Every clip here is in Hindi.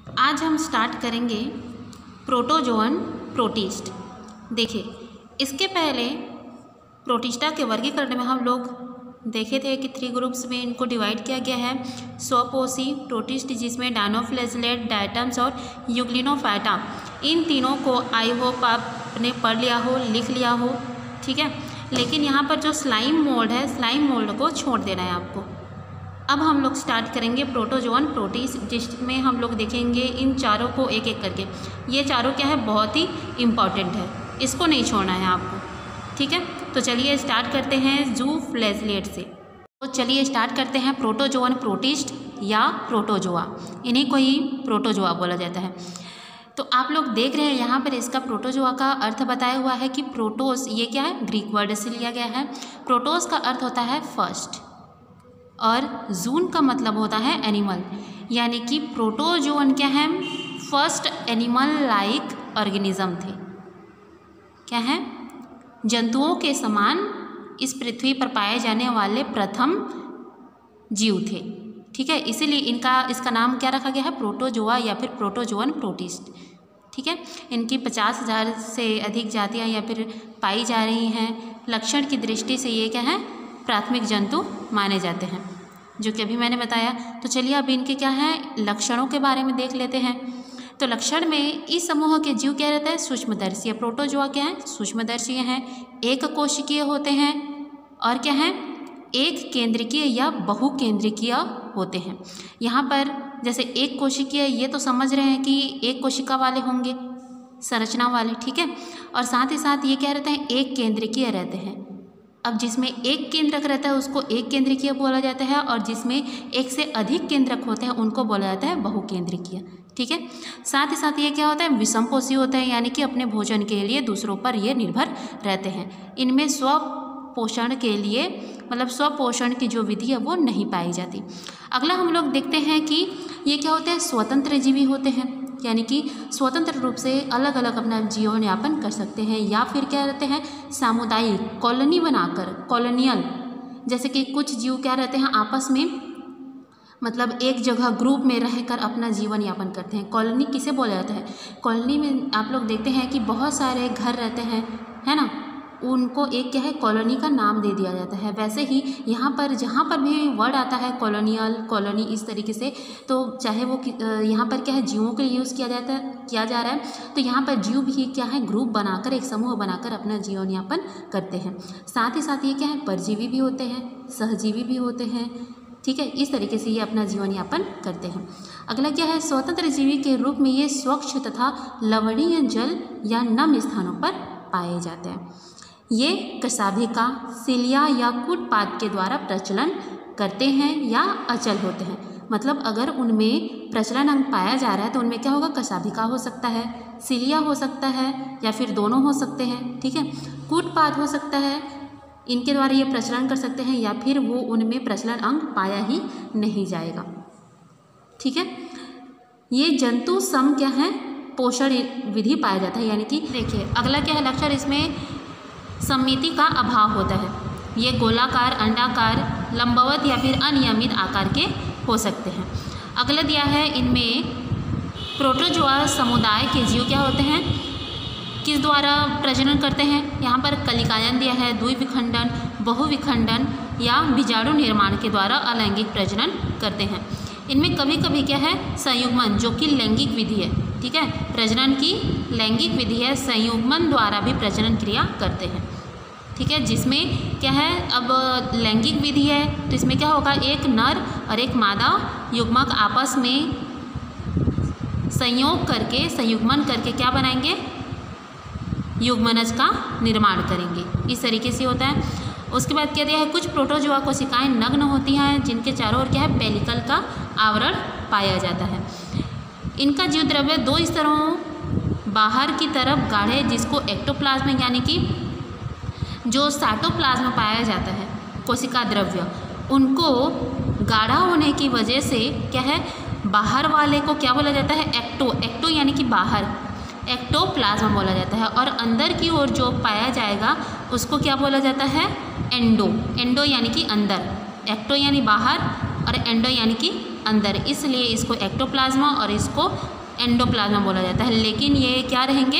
आज हम स्टार्ट करेंगे प्रोटोजोअन प्रोटिस्ट। देखिए, इसके पहले प्रोटिस्टा के वर्गीकरण में हम लोग देखे थे कि 3 ग्रुप्स में इनको डिवाइड किया गया है। स्वपोषी प्रोटिस्ट, जिसमें डायनोफ्लैजेलेट, डायटम्स और यूग्लिनोफाइटा, इन तीनों को आई होप आपने पढ़ लिया हो, लिख लिया हो, ठीक है। लेकिन यहाँ पर जो स्लाइम मोल्ड है, स्लाइम मोल्ड को छोड़ देना है आपको। अब हम लोग स्टार्ट करेंगे प्रोटोजोअन प्रोटिस्ट, जिसमें हम लोग देखेंगे इन चारों को एक एक करके। ये चारों क्या है, बहुत ही इम्पॉर्टेंट है, इसको नहीं छोड़ना है आपको, ठीक है। तो चलिए स्टार्ट करते हैं ज़ूफ्लैजेलेट से। तो चलिए स्टार्ट करते हैं प्रोटोजोअन प्रोटिस्ट या प्रोटोजोआ, इन्हीं को ही प्रोटोजोआ बोला जाता है। तो आप लोग देख रहे हैं यहाँ पर इसका प्रोटोजोआ का अर्थ बताया हुआ है कि प्रोटोस, ये क्या है, ग्रीक वर्ड से लिया गया है। प्रोटोस का अर्थ होता है फर्स्ट और जून का मतलब होता है एनिमल, यानी कि प्रोटोजोअन क्या है, फर्स्ट एनिमल लाइक ऑर्गेनिज्म थे। क्या है, जंतुओं के समान इस पृथ्वी पर पाए जाने वाले प्रथम जीव थे, ठीक है। इसीलिए इसका नाम क्या रखा गया है, प्रोटोजोआ या फिर प्रोटोजोअन प्रोटिस्ट, ठीक है। इनकी 50,000 से अधिक जातियाँ या फिर पाई जा रही हैं। लक्षण की दृष्टि से ये क्या है, प्राथमिक जंतु माने जाते हैं, जो कि अभी मैंने बताया। तो चलिए अब इनके क्या है, लक्षणों के बारे में देख लेते हैं। तो लक्षण में इस समूह के जीव क्या रहता है, सूक्ष्मदर्शीय। प्रोटोजोआ क्या है, सूक्ष्मदर्शीय हैं, एक कोशिकीय होते हैं और क्या है, एक केंद्रिकीय या बहुकेंद्रिकीय होते हैं। यहाँ पर जैसे एक कोशिकीय, ये तो समझ रहे हैं कि एक कोशिका वाले होंगे, संरचना वाले, ठीक है। और साथ ही साथ ये क्या रहते हैं, एक केंद्रिकीय रहते हैं। अब जिसमें एक केंद्रक रहता है उसको एक केंद्रिकीय बोला जाता है, और जिसमें एक से अधिक केंद्रक होते हैं उनको बोला जाता है बहुकेंद्रिकीय, ठीक है। साथ ही साथ ये क्या होता है, विषमपोषी होते हैं, यानी कि अपने भोजन के लिए दूसरों पर ये निर्भर रहते हैं। इनमें स्वपोषण के लिए, मतलब स्वपोषण की जो विधि है वो नहीं पाई जाती। अगला हम लोग देखते हैं कि ये क्या होते हैं, स्वतंत्र जीवी होते हैं, यानी कि स्वतंत्र रूप से अलग अलग अपना जीवन यापन कर सकते हैं। या फिर क्या रहते हैं, सामुदायिक कॉलोनी बनाकर, कॉलोनियल, जैसे कि कुछ जीव क्या रहते हैं, आपस में मतलब एक जगह ग्रुप में रहकर अपना जीवन यापन करते हैं। कॉलोनी किसे बोला जाता है, कॉलोनी में आप लोग देखते हैं कि बहुत सारे घर रहते हैं, है ना, उनको एक क्या है, कॉलोनी का नाम दे दिया जाता है। वैसे ही यहाँ पर जहाँ पर भी वर्ड आता है कॉलोनियल, कॉलोनी, इस तरीके से, तो चाहे वो यहाँ पर क्या है, जीवों के लिए यूज़ किया जा रहा है, तो यहाँ पर जीव भी क्या है, ग्रुप बनाकर, एक समूह बनाकर अपना जीवन यापन करते हैं। साथ ही साथ ये क्या है, परजीवी भी होते हैं, सहजीवी भी होते हैं, ठीक है। इस तरीके से ये अपना जीवन यापन करते हैं। अगला क्या है, स्वतंत्र जीवी के रूप में ये स्वच्छ तथा लवणीय जल या नम स्थानों पर पाए जाते हैं। ये कशाभिका, सिलिया या कूटपाद के द्वारा प्रचलन करते हैं या अचल होते हैं। मतलब अगर उनमें प्रचलन अंग पाया जा रहा है तो उनमें क्या होगा, कशाभिका हो सकता है, सिलिया हो सकता है, या फिर दोनों हो सकते हैं, ठीक है। कूटपाद हो सकता है, इनके द्वारा ये प्रचलन कर सकते हैं, या फिर वो उनमें प्रचलन अंग पाया ही नहीं जाएगा, ठीक है। ये जंतु सम क्या है, पोषण विधि पाया जाता है, यानी कि देखिए अगला क्या है लक्षण, इसमें सममिति का अभाव होता है। ये गोलाकार, अंडाकार, लंबवत या फिर अनियमित आकार के हो सकते हैं। अगला दिया है, इनमें प्रोटोजोआ समुदाय के जीव क्या होते हैं, किस द्वारा प्रजनन करते हैं। यहाँ पर कलिकायन दिया है, द्विविखंडन, बहुविखंडन या बीजाणु निर्माण के द्वारा अलैंगिक प्रजनन करते हैं। इनमें कभी कभी क्या है, संयुग्मन, जो कि लैंगिक विधि है, ठीक है, प्रजनन की लैंगिक विधि है, संयुग्मन द्वारा भी प्रजनन क्रिया करते हैं, ठीक है। जिसमें क्या है, अब लैंगिक विधि है तो इसमें क्या होगा, एक नर और एक मादा युग्मक आपस में संयोग करके, संयुग्मन करके क्या बनाएंगे, युग्मनज का निर्माण करेंगे, इस तरीके से होता है। उसके बाद क्या दिया है, कुछ प्रोटोजोआ कोशिकाएं नग्न होती हैं, जिनके चारों ओर क्या है, पेलिकल का आवरण पाया जाता है। इनका जीव द्रव्य 2 स्तरों बाहर की तरफ गाढ़े, जिसको एक्टोप्लाज्म, यानी कि जो साइटोप्लाज्म पाया जाता है, कोशिका द्रव्य, उनको गाढ़ा होने की वजह से क्या है, बाहर वाले को क्या बोला जाता है, एक्टो यानी कि बाहर, एक्टोप्लाज्म बोला जाता है। और अंदर की ओर जो पाया जाएगा उसको क्या बोला जाता है, एंडो यानी कि अंदर, एक्टो यानी बाहर और एंडो यानी कि अंदर, इसलिए इसको एक्टोप्लाज्मा और इसको एंडोप्लाज्मा बोला जाता है। लेकिन ये क्या रहेंगे,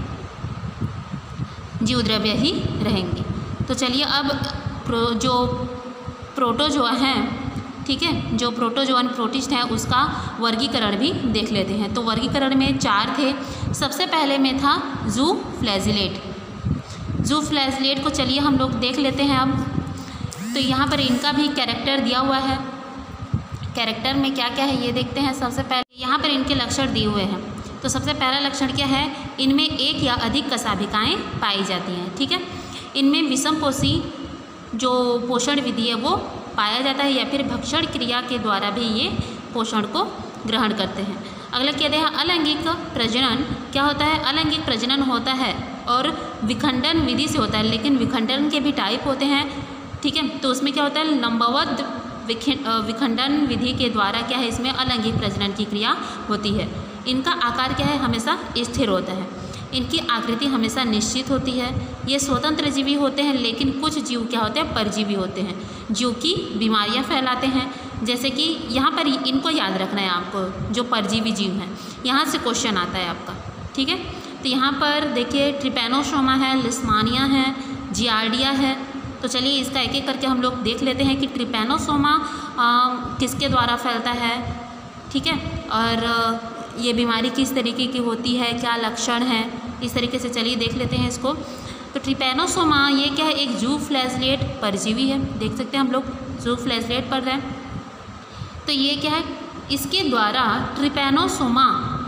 जीवद्रव्य ही रहेंगे। तो चलिए अब जो प्रोटोजोआ हैं, ठीक है, जो प्रोटोजोअन प्रोटिस्ट है उसका वर्गीकरण भी देख लेते हैं। तो वर्गीकरण में 4 थे। सबसे पहले में था ज़ूफ्लैजिलेट। ज़ूफ्लैजिलेट को चलिए हम लोग देख लेते हैं अब। तो यहाँ पर इनका भी कैरेक्टर दिया हुआ है। कैरेक्टर में क्या क्या है ये देखते हैं। सबसे पहले यहाँ पर इनके लक्षण दिए हुए हैं। तो सबसे पहला लक्षण क्या है, इनमें एक या अधिक कशाभिकाएँ पाई जाती हैं, ठीक है। इनमें विषमपोषी जो पोषण विधि है वो पाया जाता है, या फिर भक्षण क्रिया के द्वारा भी ये पोषण को ग्रहण करते हैं। अगला क्या है, अलैंगिक प्रजनन क्या होता है। अलैंगिक प्रजनन होता है और विखंडन विधि से होता है, लेकिन विखंडन के भी टाइप होते हैं, ठीक है। तो उसमें क्या होता है, लंबवत विखंडन विधि के द्वारा क्या है, इसमें अलैंगिक प्रजनन की क्रिया होती है। इनका आकार क्या है, हमेशा स्थिर होता है। इनकी आकृति हमेशा निश्चित होती है। ये स्वतंत्र जीवी होते हैं, लेकिन कुछ जीव क्या होते हैं, परजीवी होते हैं, जो कि बीमारियां फैलाते हैं। जैसे कि यहाँ पर इनको याद रखना है आपको, जो परजीवी जीव हैं, यहाँ से क्वेश्चन आता है आपका, ठीक है। तो यहाँ पर देखिए ट्रिपैनोसोमा है, लिस्मानिया है, जियार्डिया है। तो चलिए इसका एक एक करके हम लोग देख लेते हैं कि ट्रिपैनोसोमा किसके द्वारा फैलता है, ठीक है, और ये बीमारी किस तरीके की होती है, क्या लक्षण है, इस तरीके से चलिए देख लेते हैं इसको। तो ट्रिपैनोसोमा ये क्या है, एक ज़ूफ्लैजिलेट परजीवी है। देख सकते हैं हम लोग ज़ूफ्लैजिलेट पढ़ रहे हैं। तो ये क्या है, इसके द्वारा ट्रिपैनोसोमा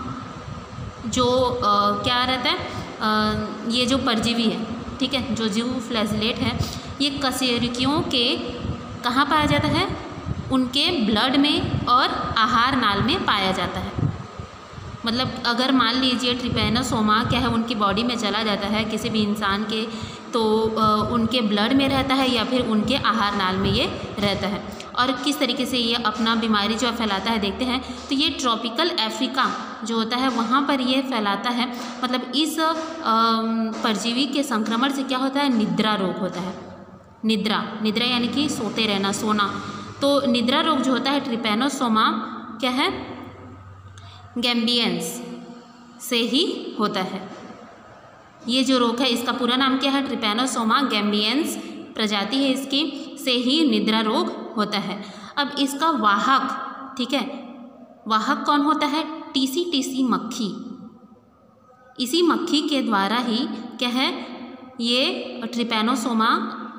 जो क्या रहता है, ये जो परजीवी है, ठीक है, जो ज़ूफ्लैजिलेट है, ये कशेरुकियों के कहाँ पाया जाता है, उनके ब्लड में और आहार नाल में पाया जाता है। मतलब अगर मान लीजिए ट्रिपैनोसोमा क्या है, उनकी बॉडी में चला जाता है किसी भी इंसान के, तो उनके ब्लड में रहता है या फिर उनके आहार नाल में ये रहता है। और किस तरीके से ये अपना बीमारी जो फैलाता है देखते हैं। तो ये ट्रॉपिकल अफ्रीका जो होता है वहाँ पर ये फैलाता है। मतलब इस परजीवी के संक्रमण से क्या होता है, निद्रा रोग होता है। निद्रा यानी कि सोते रहना, सोना। तो निद्रा रोग जो होता है ट्रिपैनोसोमा क्या है, गैम्बियंस से ही होता है। ये जो रोग है इसका पूरा नाम क्या है, ट्रिपैनोसोमा गैम्बियंस प्रजाति है इसकी, से ही निद्रा रोग होता है। अब इसका वाहक, ठीक है, वाहक कौन होता है, टीसी मक्खी। इसी मक्खी के द्वारा ही क्या है, ये ट्रिपैनोसोमा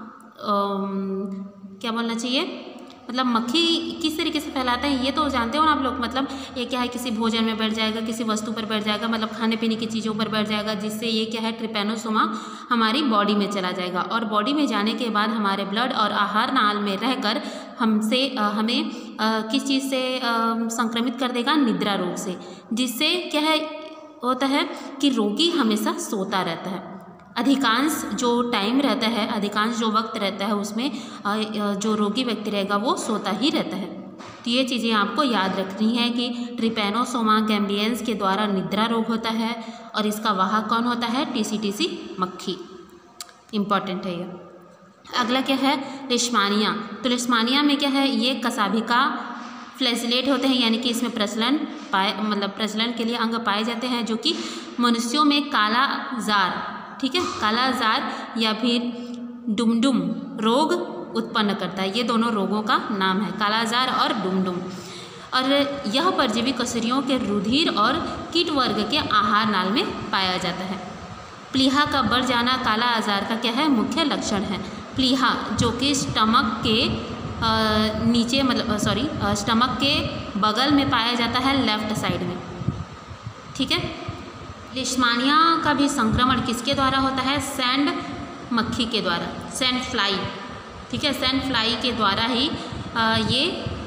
क्या बोलना चाहिए, मतलब मक्खी किस तरीके से फैलाता है ये तो जानते हो ना आप लोग। मतलब ये क्या है, किसी भोजन में बैठ जाएगा, किसी वस्तु पर बैठ जाएगा, मतलब खाने पीने की चीज़ों पर बैठ जाएगा, जिससे ये क्या है, ट्रिपैनोसोमा हमारी बॉडी में चला जाएगा। और बॉडी में जाने के बाद हमारे ब्लड और आहार नाल में रहकर हमें किस चीज़ से संक्रमित कर देगा, निद्रा रोग से। जिससे क्या है होता है कि रोगी हमेशा सोता रहता है। अधिकांश जो टाइम रहता है, अधिकांश जो वक्त रहता है उसमें जो रोगी व्यक्ति रहेगा वो सोता ही रहता है। तो ये चीज़ें आपको याद रखनी है कि ट्रिपैनोसोमा गैम्बियंस के द्वारा निद्रा रोग होता है और इसका वाहक कौन होता है, टीसी मक्खी। इम्पॉर्टेंट है ये। अगला क्या है, लिस्मानिया। तो लिस्मानिया में क्या है, ये कशाभिका फ्लैजिलेट होते हैं, यानी कि इसमें प्रजनन के लिए अंग पाए जाते हैं, जो कि मनुष्यों में काला जार, ठीक है, काला जार या फिर डुमडुम रोग उत्पन्न करता है। ये दोनों रोगों का नाम है, काला जार और डुमडुम। और यह परजीवी कशेरुकियों के रुधिर और कीट वर्ग के आहार नाल में पाया जाता है। प्लीहा का बढ़ जाना काला आजार का क्या है, मुख्य लक्षण है। प्लीहा जो कि स्टमक के नीचे, मतलब स्टमक के बगल में पाया जाता है, लेफ्ट साइड में, ठीक है। लिस्मानिया का भी संक्रमण किसके द्वारा होता है, सैंड मक्खी के द्वारा, सैंड फ्लाई, ठीक है, सैंड फ्लाई के द्वारा ही ये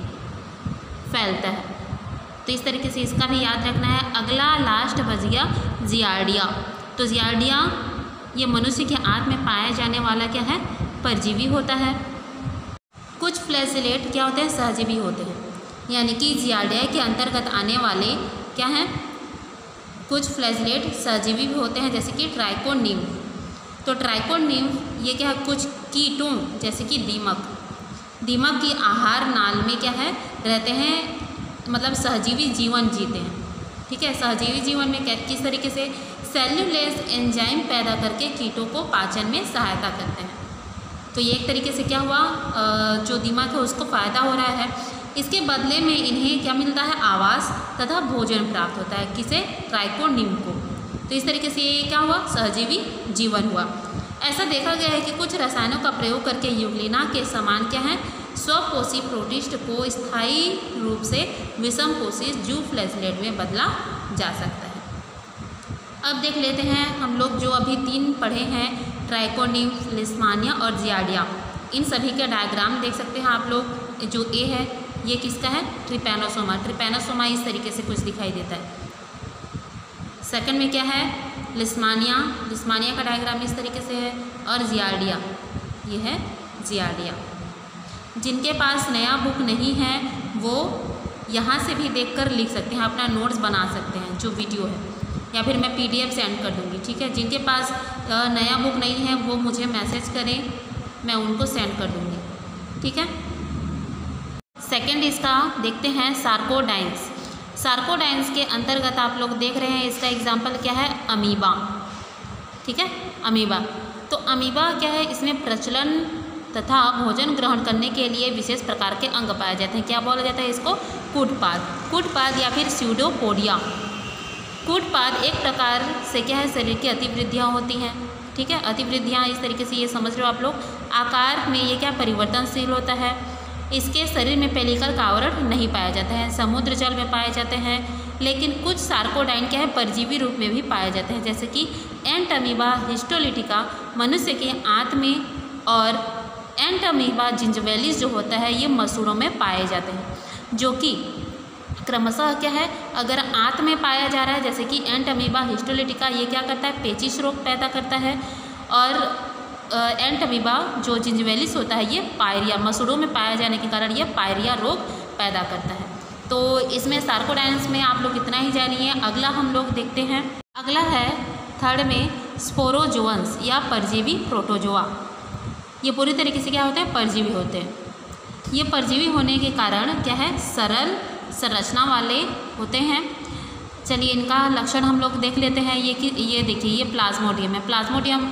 फैलता है। तो इस तरीके से इसका भी याद रखना है। अगला लास्ट बच गया जियार्डिया। तो जियार्डिया ये मनुष्य के आंत में पाया जाने वाला क्या है, परजीवी होता है। कुछ फ्लैजिलेट क्या होते हैं, सहजीवी होते हैं, यानी कि जियार्डिया के अंतर्गत आने वाले क्या हैं, कुछ फ्लैजिलेट सहजीवी भी होते हैं, जैसे कि ट्राइकोनिम्फ। तो ट्राइकोनिम्फ ये क्या है, कुछ कीटों जैसे कि दीमक की आहार नाल में क्या है रहते हैं, मतलब सहजीवी जीवन जीते हैं। ठीक है, सहजीवी जीवन में किस तरीके से सेल्यूलेज एंजाइम पैदा करके कीटों को पाचन में सहायता करते हैं। तो ये एक तरीके से क्या हुआ, जो दिमाग है उसको फ़ायदा हो रहा है। इसके बदले में इन्हें क्या मिलता है, आवास तथा भोजन प्राप्त होता है। किसे, ट्राइकोनिम को। तो इस तरीके से ये क्या हुआ, सहजीवी जीवन हुआ। ऐसा देखा गया है कि कुछ रसायनों का प्रयोग करके यूग्लिना के समान क्या है, स्वपोषी प्रोटिस्ट को स्थायी रूप से विषमपोषी जू फ्लैजेलेट में बदला जा सकता है। अब देख लेते हैं हम लोग जो अभी 3 पढ़े हैं, ट्राइकोनिम, लिस्मानिया और जियार्डिया। इन सभी का डायग्राम देख सकते हैं आप लोग। जो ए है ये किसका है, ट्रिपैनोसोमा। ट्रिपैनोसोमा इस तरीके से कुछ दिखाई देता है। सेकंड में क्या है, लिस्मानिया। लिस्मानिया का डायग्राम इस तरीके से है। और जियार्डिया, ये है जियार्डिया। जिनके पास नया बुक नहीं है वो यहाँ से भी देखकर लिख सकते हैं, अपना नोट्स बना सकते हैं जो वीडियो है, या फिर मैं PDF सेंड कर दूँगी। ठीक है, जिनके पास नया बुक नहीं है वो मुझे मैसेज करें, मैं उनको सेंड कर दूँगी। ठीक है। सेकंड इसका देखते हैं, सार्कोडाइन्स। सार्कोडाइन्स के अंतर्गत आप लोग देख रहे हैं, इसका एग्जाम्पल क्या है, अमीबा। ठीक है, अमीबा। तो अमीबा क्या है, इसमें प्रचलन तथा भोजन ग्रहण करने के लिए विशेष प्रकार के अंग पाए जाते हैं। क्या बोला जाता है इसको, कूटपाद। कूटपाद या फिर स्यूडोपोडिया। कूटपाद एक प्रकार से क्या है, शरीर की अतिवृद्धियाँ होती हैं। ठीक है, अतिवृद्धियाँ इस तरीके से ये समझ रहे हो आप लोग। आकार में ये क्या परिवर्तनशील होता है। इसके शरीर में पेलिकल का आवरण नहीं पाया जाता है, समुद्र जल में पाए जाते हैं। लेकिन कुछ सार्कोडाइन क्या है, परजीवी रूप में भी पाए जाते हैं, जैसे कि एंटअमीबा हिस्टोलिटिका मनुष्य के आंत में, और एंटअमीबा जिंजवेलिस जो होता है ये मसूड़ों में पाए जाते हैं, जो कि क्रमशः क्या है, अगर आंत में पाया जा रहा है जैसे कि एंटअमीबा हिस्टोलिटिका, ये क्या करता है, पेचिश रोग पैदा करता है। और एंटअमीबा जो जिंजवेलिस होता है ये पायरिया, मसूड़ों में पाया जाने के कारण ये पायरिया रोग पैदा करता है। तो इसमें सार्कोडाइन्स में आप लोग इतना ही जानिए। अगला हम लोग देखते हैं, अगला है थर्ड में स्पोरोजोअन्स या परजीवी प्रोटोजोआ। ये पूरी तरीके से क्या होते हैं, परजीवी होते हैं। ये परजीवी होने के कारण क्या है, सरल संरचना वाले होते हैं। चलिए इनका लक्षण हम लोग देख लेते हैं। ये देखिए, ये प्लाज्मोडियम है। प्लाज्मोडियम,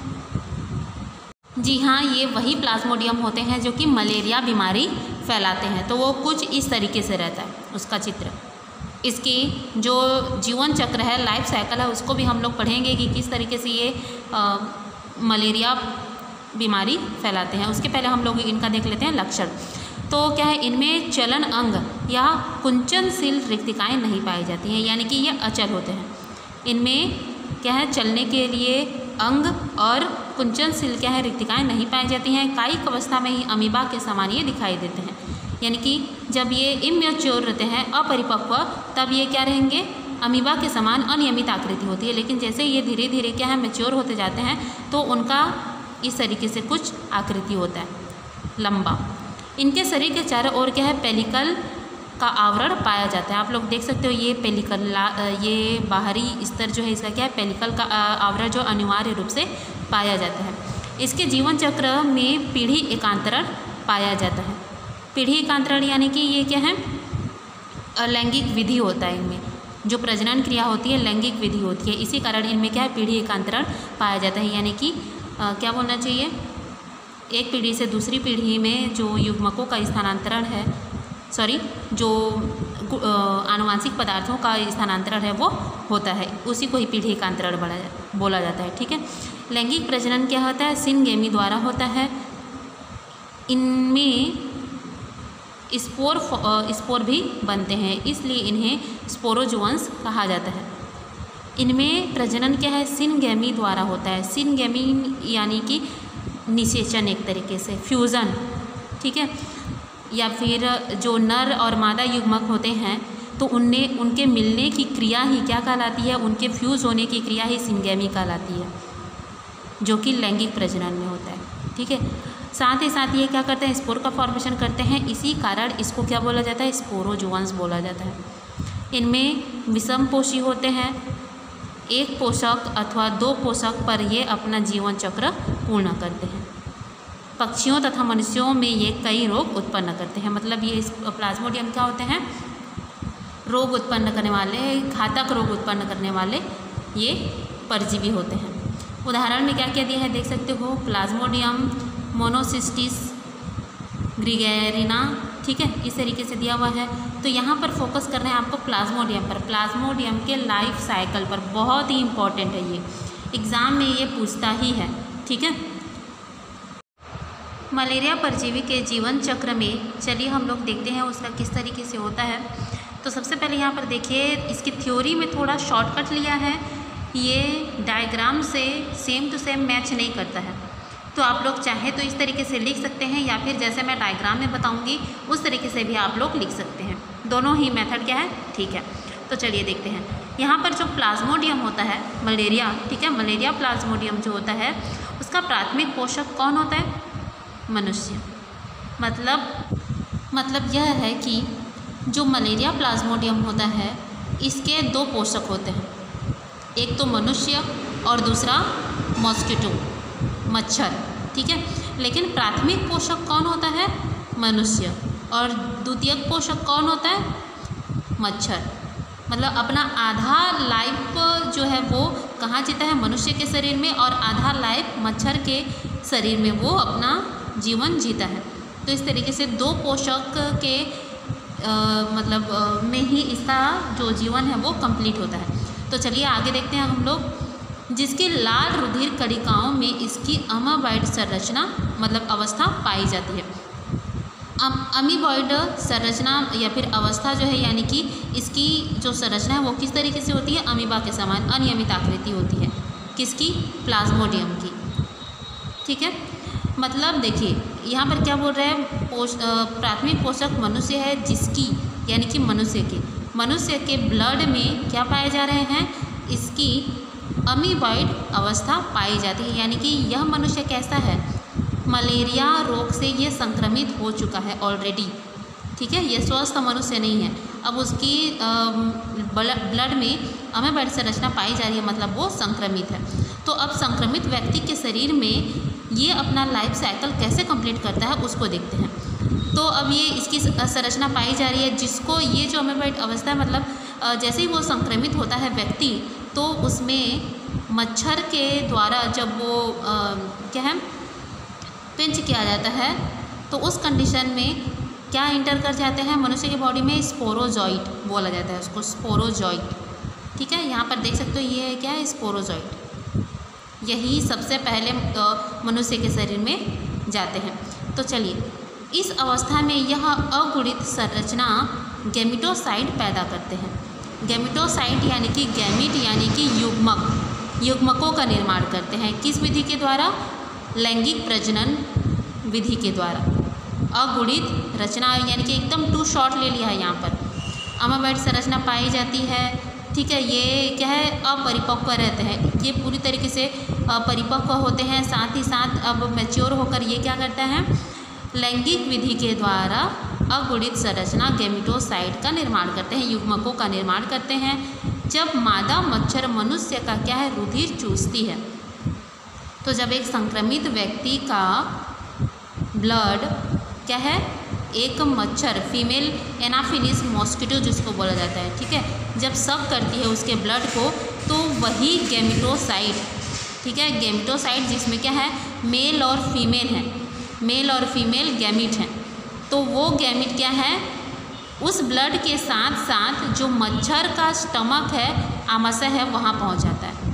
जी हाँ, ये वही प्लाज्मोडियम होते हैं जो कि मलेरिया बीमारी फैलाते हैं। तो वो कुछ इस तरीके से रहता है उसका चित्र। इसकी जो जीवन चक्र है, लाइफ साइकिल है, उसको भी हम लोग पढ़ेंगे कि किस तरीके से ये मलेरिया बीमारी फैलाते हैं। उसके पहले हम लोग इनका देख लेते हैं लक्षण। तो क्या है, इनमें चलन अंग या कुंचनशील रिक्तिकाएँ नहीं पाई जाती हैं, यानी कि ये अचल होते हैं। इनमें क्या है, चलने के लिए अंग और कुंचनशील क्या है, रिक्तिकाएँ नहीं पाई जाती हैं। कायिक अवस्था में ही अमीबा के समान ये दिखाई देते हैं, यानी कि जब ये इमैच्योर रहते हैं, अपरिपक्व, तब ये क्या रहेंगे, अमीबा के समान अनियमित आकृति होती है। लेकिन जैसे ये धीरे धीरे क्या है, मैच्योर होते जाते हैं तो उनका इस तरीके से कुछ आकृति होता है, लंबा। इनके शरीर के चारों ओर क्या है, पेलिकल का आवरण पाया जाता है। आप लोग देख सकते हो ये पेलिकल, ये बाहरी स्तर जो है इसका क्या है, पेलिकल का आवरण जो अनिवार्य रूप से पाया जाता है। इसके जीवन चक्र में पीढ़ी एकांतरण पाया जाता है। पीढ़ी एकांतरण यानी कि ये क्या है, लैंगिक विधि होता है। इनमें जो प्रजनन क्रिया होती है लैंगिक विधि होती है, इसी कारण इनमें क्या है, पीढ़ी एकांतरण पाया जाता है। यानी कि क्या बोलना चाहिए, एक पीढ़ी से दूसरी पीढ़ी में जो युग्मकों का स्थानांतरण है, जो आनुवांशिक पदार्थों का स्थानांतरण है वो होता है, उसी को ही पीढ़ी एकांतरण बोला जाता है। ठीक है। लैंगिक प्रजनन क्या होता है, सिनगेमी द्वारा होता है। इनमें स्पोर भी बनते हैं, इसलिए इन्हें स्पोरोजोअन्स कहा जाता है। इनमें प्रजनन क्या है, सिनगेमी द्वारा होता है। सिनगेमी यानी कि निषेचन, एक तरीके से फ्यूज़न। ठीक है। या फिर जो नर और मादा युग्मक होते हैं तो उनके मिलने की क्रिया ही क्या कहलाती है, उनके फ्यूज़ होने की क्रिया ही सिनगेमी कहलाती है, जो कि लैंगिक प्रजनन में होता है। ठीक है। साथ ही साथ ये क्या करते हैं, स्पोर का फॉर्मेशन करते हैं, इसी कारण इसको क्या बोला जाता है, स्पोरोजोअन्स बोला जाता है। इनमें विषम पोषी होते हैं, एक पोषक अथवा 2 पोषक पर ये अपना जीवन चक्र पूर्ण करते हैं। पक्षियों तथा मनुष्यों में ये कई रोग उत्पन्न करते हैं। मतलब ये प्लाज्मोडियम क्या होते हैं, रोग उत्पन्न करने वाले, घातक रोग उत्पन्न करने वाले ये परजीवी होते हैं। उदाहरण में क्या क्या दिया है देख सकते हो, प्लाज्मोडियम, मोनोसिस्टिस ग्रिगेरिना, ठीक है, इस तरीके से दिया हुआ है। तो यहाँ पर फोकस करना है आपको प्लाज्मोडियम पर, प्लाज्मोडियम के लाइफ साइकिल पर, बहुत ही इम्पॉर्टेंट है ये, एग्ज़ाम में ये पूछता ही है, ठीक है। मलेरिया परजीवी के जीवन चक्र में चलिए हम लोग देखते हैं उसका किस तरीके से होता है। तो सबसे पहले यहाँ पर देखिए, इसकी थ्योरी में थोड़ा शॉर्टकट लिया है, ये डायग्राम से सेम टू सेम मैच नहीं करता है। तो आप लोग चाहे तो इस तरीके से लिख सकते हैं, या फिर जैसे मैं डायग्राम में बताऊंगी उस तरीके से भी आप लोग लिख सकते हैं। दोनों ही मेथड क्या है, ठीक है। तो चलिए देखते हैं। यहाँ पर जो प्लाज्मोडियम होता है मलेरिया, ठीक है, मलेरिया प्लाज्मोडियम जो होता है उसका प्राथमिक पोषक कौन होता है, मनुष्य। मतलब यह है कि जो मलेरिया प्लाज्मोडियम होता है इसके दो पोषक होते हैं, एक तो मनुष्य और दूसरा मॉस्किटो, मच्छर, ठीक है। लेकिन प्राथमिक पोषक कौन होता है, मनुष्य, और द्वितीयक पोषक कौन होता है, मच्छर। मतलब अपना आधा लाइफ जो है वो कहाँ जीता है, मनुष्य के शरीर में, और आधा लाइफ मच्छर के शरीर में वो अपना जीवन जीता है। तो इस तरीके से दो पोषक के में ही इसका जो जीवन है वो कंप्लीट होता है। तो चलिए आगे देखते हैं हम लोग। जिसकी लाल रुधिर कणिकाओं में इसकी अमीबॉइड संरचना मतलब अवस्था पाई जाती है। अमीबॉइड संरचना या फिर अवस्था जो है, यानी कि इसकी जो संरचना है वो किस तरीके से होती है, अमीबा के समान अनियमित आकृति होती है। किसकी, प्लाज्मोडियम की, ठीक है। मतलब देखिए यहाँ पर क्या बोल रहे हैं, प्राथमिक पोषक मनुष्य है, जिसकी यानी कि मनुष्य के ब्लड में क्या पाए जा रहे हैं, इसकी अमीबॉइड अवस्था पाई जाती है। यानी कि यह मनुष्य कैसा है, मलेरिया रोग से ये संक्रमित हो चुका है ऑलरेडी, ठीक है, ये स्वस्थ मनुष्य नहीं है। अब उसकी ब्लड में अमीबॉइड संरचना पाई जा रही है, मतलब वो संक्रमित है। तो अब संक्रमित व्यक्ति के शरीर में ये अपना लाइफ साइकिल कैसे कंप्लीट करता है उसको देखते हैं। तो अब ये इसकी संरचना पाई जा रही है, जिसको ये जो अमीबॉइड अवस्था है, मतलब जैसे ही वो संक्रमित होता है व्यक्ति, तो उसमें मच्छर के द्वारा जब वो क्या है पिंच किया जाता है, तो उस कंडीशन में क्या इंटर कर जाते हैं मनुष्य की बॉडी में, स्पोरोजॉइट बोला जाता है उसको, स्पोरोजॉइट, ठीक है। यहाँ पर देख सकते हो ये क्या है, स्पोरोजॉइट, यही सबसे पहले मनुष्य के शरीर में जाते हैं। तो चलिए, इस अवस्था में यह अगुणित संरचना गैमेटोसाइट पैदा करते हैं। गैमेटोसाइट यानी कि गैमिट यानी कि युग्मकों का निर्माण करते हैं। किस विधि के द्वारा, लैंगिक प्रजनन विधि के द्वारा। अगुणित रचना यानी कि एकदम टू शॉर्ट ले लिया है यहाँ पर। अमीबॉइड संरचना पाई जाती है, ठीक है। ये क्या है, अपरिपक्व रहते हैं, ये पूरी तरीके से परिपक्व होते हैं। साथ ही साथ अब मैच्योर होकर ये क्या करते हैं, लैंगिक विधि के द्वारा अगुणित संरचना गैमेटोसाइट का निर्माण करते हैं, युग्मकों का निर्माण करते हैं। जब मादा मच्छर मनुष्य का क्या है, रुधिर चूसती है, तो जब एक संक्रमित व्यक्ति का ब्लड क्या है, एक मच्छर फीमेल एनाफिलिस मॉस्किटो जिसको बोला जाता है, ठीक है, जब सक करती है उसके ब्लड को, तो वही गैमेटोसाइट, ठीक है, गैमेटोसाइट जिसमें क्या है, मेल और फीमेल है, मेल और फीमेल गैमिट हैं, तो वो गैमिट क्या है, उस ब्लड के साथ साथ जो मच्छर का स्टमक है, आमाशय है, वहाँ पहुँच जाता है।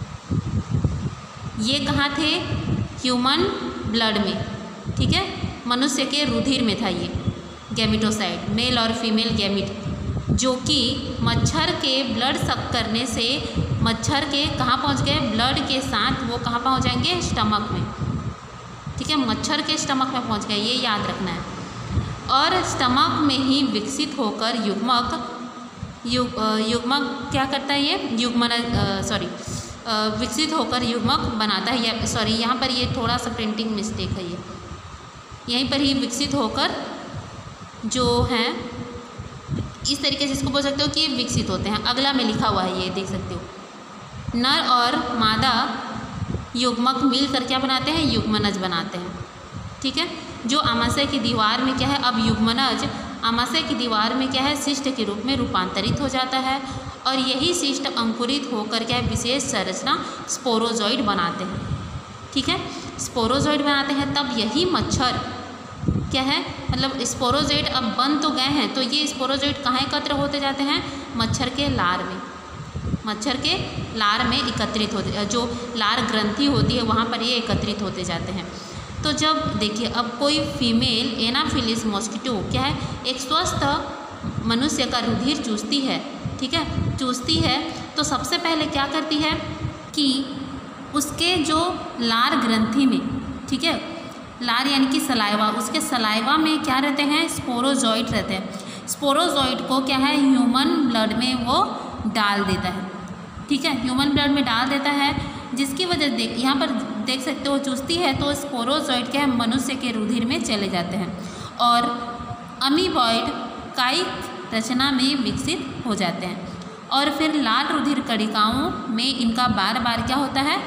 ये कहाँ थे, ह्यूमन ब्लड में, ठीक है, मनुष्य के रुधिर में था ये गैमेटोसाइट, मेल और फीमेल गैमिट, जो कि मच्छर के ब्लड सक करने से मच्छर के कहाँ पहुँच गए, ब्लड के साथ वो कहाँ पहुँच जाएंगे, स्टमक में, ठीक है, मच्छर के स्टमक में पहुँच गए, ये याद रखना है। और स्टमक में ही विकसित होकर युग्मक क्या करता है, ये विकसित होकर युग्मक बनाता है, या सॉरी यहाँ पर ये थोड़ा सा प्रिंटिंग मिस्टेक है, ये यहीं पर ही विकसित होकर जो हैं इस तरीके से इसको बोल सकते हो कि ये विकसित होते हैं। अगला में लिखा हुआ है, ये देख सकते हो, नर और मादा युग्मक मिलकर क्या बनाते हैं, युग्मनज बनाते हैं, ठीक है। जो आमाशय की दीवार में क्या है, अब युग्मनज आमाशय की दीवार में क्या है, शिष्ट के रूप में रूपांतरित हो जाता है और यही शिष्ट अंकुरित होकर क्या है, विशेष संरचना स्पोरोजॉइड बनाते हैं। ठीक है, स्पोरोजॉइड बनाते हैं। तब यही मच्छर क्या है, मतलब स्पोरोजॉइड अब बन तो गए हैं, तो ये स्पोरोजॉइड कहाँ एकत्र होते जाते हैं, मच्छर के लार में, मच्छर के लार में एकत्रित होते, जो लार ग्रंथि होती है वहाँ पर ये एकत्रित होते जाते हैं। तो जब देखिए अब कोई फीमेल एनाफिलिस मॉस्किटो क्या है, एक स्वस्थ मनुष्य का रुधिर चूसती है, ठीक है, चूसती है, तो सबसे पहले क्या करती है कि उसके जो लार ग्रंथि में, ठीक है, लार यानी कि सलाइवा, उसके सलाइवा में क्या रहते हैं, स्पोरोजॉइड रहते हैं। स्पोरोजॉइड को क्या है, ह्यूमन ब्लड में वो डाल देता है। ठीक है, ह्यूमन ब्लड में डाल देता है, जिसकी वजह से यहाँ पर देख सकते हो चूसती है तो स्पोरोजॉइड क्या है, मनुष्य के रुधिर में चले जाते हैं और अमीबॉइड कायिक रचना में विकसित हो जाते हैं और फिर लाल रुधिर कणिकाओं में इनका बार बार क्या होता है,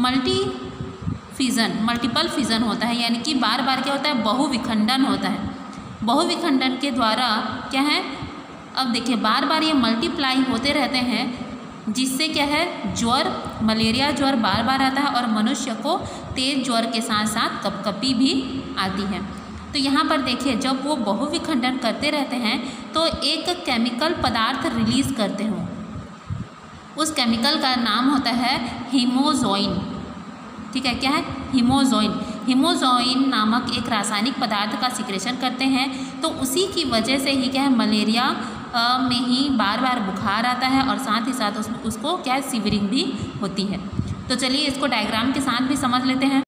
मल्टीपल फिजन होता है, यानी कि बार बार क्या होता है, बहुविखंडन होता है। बहुविखंडन के द्वारा क्या है, अब देखिए बार बार ये मल्टीप्लाई होते रहते हैं, जिससे क्या है, ज्वर, मलेरिया ज्वर बार बार आता है और मनुष्य को तेज ज्वर के साथ साथ कपकपी भी आती है। तो यहाँ पर देखिए जब वो बहुविखंडन करते रहते हैं तो एक केमिकल पदार्थ रिलीज करते हों, उस केमिकल का नाम होता है हीमोजोइन। ठीक है, क्या है, हीमोजोइन। हीमोजोइन नामक एक रासायनिक पदार्थ का सिक्रेशन करते हैं, तो उसी की वजह से ही क्या है, मलेरिया में ही बार बार बुखार आता है और साथ ही साथ उसको क्या है, सीवरिंग भी होती है। तो चलिए इसको डायग्राम के साथ भी समझ लेते हैं।